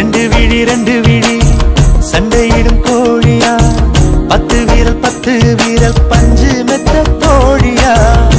ரெண்டு விழி சண்டையிடும் கோழியா 10 வீரல் பஞ்சு மெத்த தோழியா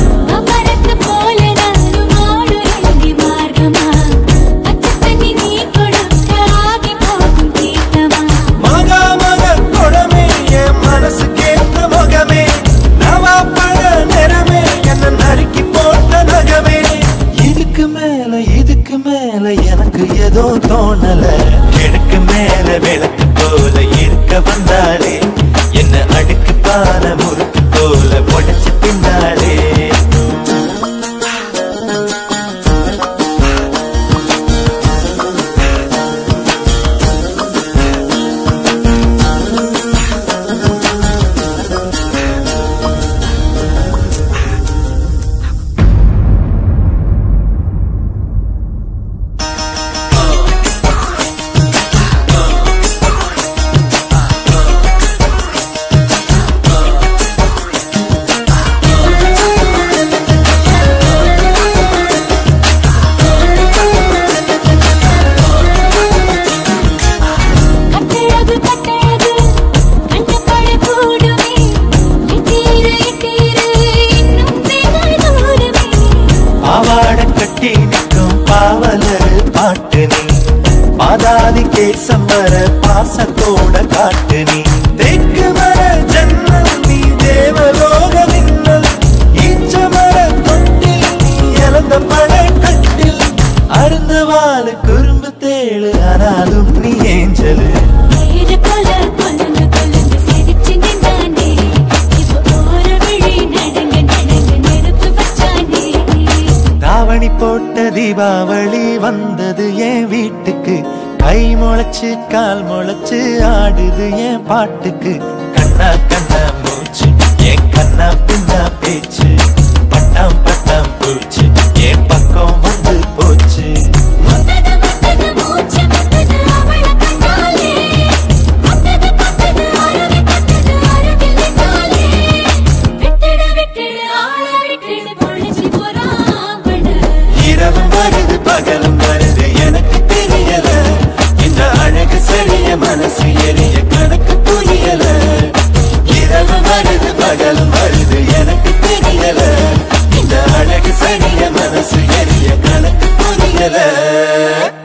எனக்கு ஏதோ தோணல கிழக்கு மேல விளக்கு போல இருக்க வந்தாலே என்ன அடுக்கு பான முறுக்கு போல பொடைச்சு பின்னாலே பாட்டு நீ பாதாதி கேசம் வர பாசத்தோட காட்டு நீ தெற்கு மர ஜன்னல் நீ தேவலோக மின்னல் ஈச்ச மர தொட்டில் நீ இழந்த பழ கட்டில் அருந்த வாழ குறும்பு தேழு ஆனாலும் நீ ஏஞ்சலு தாவணி போட்ட தீபாவளி வந்தது என் வீட்டுக்கு கை முளைச்சு கால் முளைச்சு ஆடுது என் பாட்டுக்கு கண்ணா கண்ணா மூச்சு என் கண்ணா பின்னா பேச்சு பட்டாம் பட்டாம் பூச்சு என் பக்கம் வந்து போச்சு இரவும் வருது பகலும் வருது எனக்கு தெரியல இந்த அழகு சரிய மனசு எரிய கணக்கு